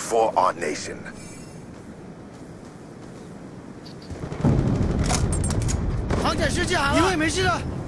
for our nation. 航展师见航了，一位没事的。